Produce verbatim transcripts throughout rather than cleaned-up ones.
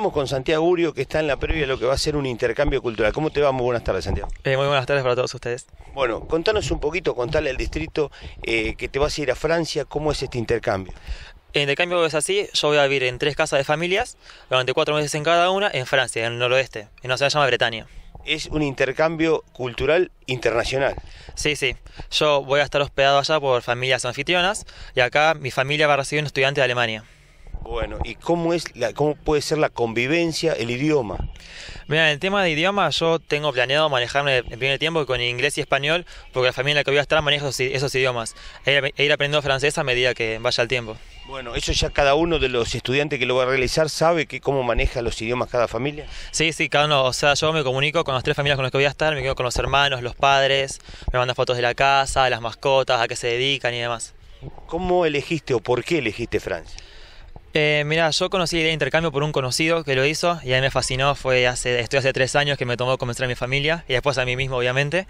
Estamos con Santiago Urio, que está en la previa de lo que va a ser un intercambio cultural. ¿Cómo te va? Muy buenas tardes, Santiago. Eh, muy buenas tardes para todos ustedes. Bueno, contanos un poquito, contale al distrito eh, que te vas a ir a Francia, ¿cómo es este intercambio? El intercambio es así, yo voy a vivir en tres casas de familias, durante cuatro meses en cada una, en Francia, en el noroeste, en una ciudad que se llama Bretaña. Es un intercambio cultural internacional. Sí, sí, yo voy a estar hospedado allá por familias anfitrionas, y acá mi familia va a recibir un estudiante de Alemania. Bueno, ¿y cómo es la, cómo puede ser la convivencia, el idioma? Mira, en el tema de idioma yo tengo planeado manejarme en primer tiempo con inglés y español, porque la familia en la que voy a estar maneja esos, esos idiomas, e ir, e ir aprendiendo francés a medida que vaya el tiempo. Bueno, ¿eso ya cada uno de los estudiantes que lo va a realizar sabe que cómo maneja los idiomas cada familia? Sí, sí, cada uno, o sea, yo me comunico con las tres familias con las que voy a estar, me quedo con los hermanos, los padres, me mandan fotos de la casa, de las mascotas, a qué se dedican y demás. ¿Cómo elegiste o por qué elegiste Francia? Eh, mira, yo conocí la idea de intercambio por un conocido que lo hizo y a mí me fascinó, fue hace, estoy hace tres años que me tomó convencer a mi familia y después a mí mismo obviamente.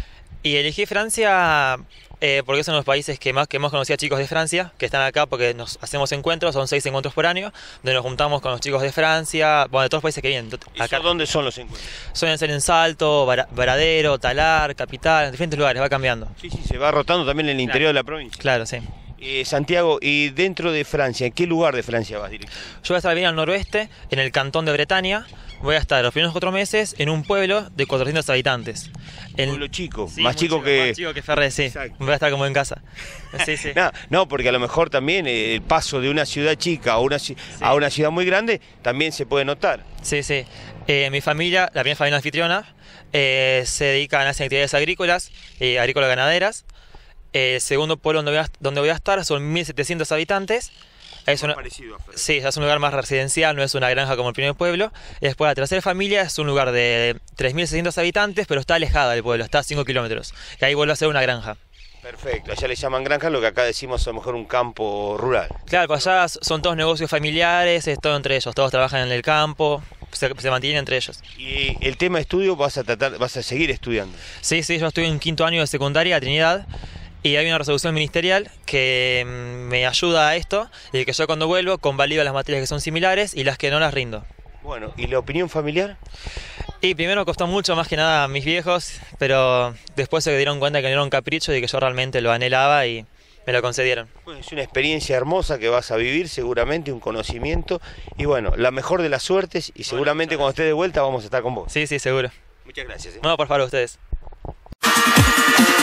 Y elegí Francia eh, porque es uno de los países que más que hemos conocido a chicos de Francia, que están acá porque nos hacemos encuentros, son seis encuentros por año, donde nos juntamos con los chicos de Francia, bueno, de todos los países que vienen. ¿Y acá. dónde son los encuentros? Suelen ser en Salto, Varadero, Talar, Capital, en diferentes lugares, va cambiando. Sí, sí, se va rotando también en el interior Claro. de la provincia. Claro, sí. Eh, Santiago, y dentro de Francia, ¿en qué lugar de Francia vas directamente? Yo voy a estar bien al noroeste, en el cantón de Bretaña. Voy a estar los primeros cuatro meses en un pueblo de cuatrocientos habitantes. Un El... pueblo chico, Sí, más muy chico que... Más chico que Ferre, sí. Exacto. Voy a estar como en casa. Sí, sí. No, no, porque a lo mejor también eh, el paso de una ciudad chica a una, ci- Sí. a una ciudad muy grande también se puede notar. Sí, sí. Eh, mi familia, la primera familia anfitriona, eh, se dedica a hacer actividades agrícolas, eh, agrícolas ganaderas. El segundo pueblo donde voy a, donde voy a estar son mil setecientos habitantes. Es una, Parecido a Francia. sí, es un lugar más residencial, no es una granja como el primer pueblo. Y después la tercera familia es un lugar de tres mil seiscientos habitantes, pero está alejada del pueblo, está a cinco kilómetros. Que ahí vuelve a ser una granja. Perfecto, allá le llaman granja lo que acá decimos a lo mejor un campo rural. Claro, pues allá son todos negocios familiares, es todo entre ellos, todos trabajan en el campo, se, se mantienen entre ellos. Y el tema de estudio vas a tratar, vas a seguir estudiando. Sí, sí, yo estoy en quinto año de secundaria, Trinidad, y hay una resolución ministerial que mm, me ayuda a esto, y que yo cuando vuelvo convalido las materias que son similares y las que no las rindo. Bueno, ¿y la opinión familiar? Y primero costó mucho, más que nada a mis viejos, pero después se dieron cuenta que no era un capricho y que yo realmente lo anhelaba y me lo concedieron. Bueno, es una experiencia hermosa que vas a vivir, seguramente un conocimiento y bueno, la mejor de las suertes y seguramente muchas cuando estés de vuelta vamos a estar con vos. Sí, sí, seguro. Muchas gracias. ¿eh? No, por favor, ustedes.